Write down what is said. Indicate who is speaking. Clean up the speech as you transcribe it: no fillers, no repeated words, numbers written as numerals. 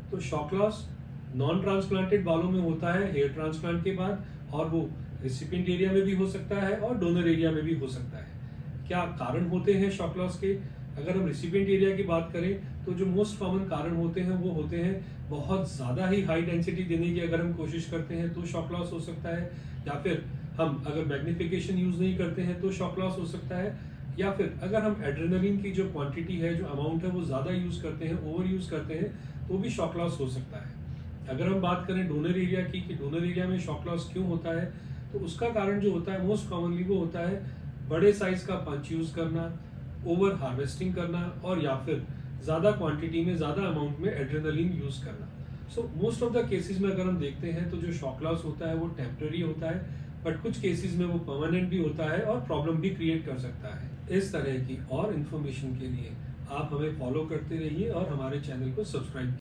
Speaker 1: तो shock loss non transplanted बालों में होता है हेयर ट्रांसप्लांट के बाद, और वो रिसिपिएंट एरिया में भी हो सकता है और डोनर एरिया में भी हो सकता है। क्या कारण होते हैं शॉक लॉस के? अगर हम रिसिपिएंट एरिया की बात करें तो जो मोस्ट कॉमन कारण होते हैं वो होते हैं बहुत ज़्यादा ही हाई डेंसिटी देने की अगर हम कोशिश करते हैं तो शॉक लॉस हो सकता है, या फिर हम अगर मैग्निफिकेशन यूज़ नहीं करते हैं तो शॉक लॉस हो सकता है, या फिर अगर हम एड्रेनलिन की जो क्वांटिटी है, जो अमाउंट है वो ज़्यादा यूज़ करते हैं, ओवर यूज़ करते हैं, तो भी शॉक लॉस हो सकता है। अगर हम बात करें डोनर एरिया की कि डोनर एरिया में शॉक लॉस क्यों होता है, तो उसका कारण जो होता है मोस्ट कॉमनली वो होता है बड़े साइज का पंच यूज़ करना, ओवर हार्वेस्टिंग करना, और या फिर ज़्यादा क्वांटिटी में ज़्यादा अमाउंट में एड्रेनलिन यूज़ करना। So most of the cases में अगर हम देखते हैं तो जो शॉक लॉस होता है वो टेम्पररी होता है, बट कुछ केसेस में वो परमानेंट भी होता है और प्रॉब्लम भी क्रिएट कर सकता है। इस तरह की और इन्फॉर्मेशन के लिए आप हमें फॉलो करते रहिए और हमारे चैनल को सब्सक्राइब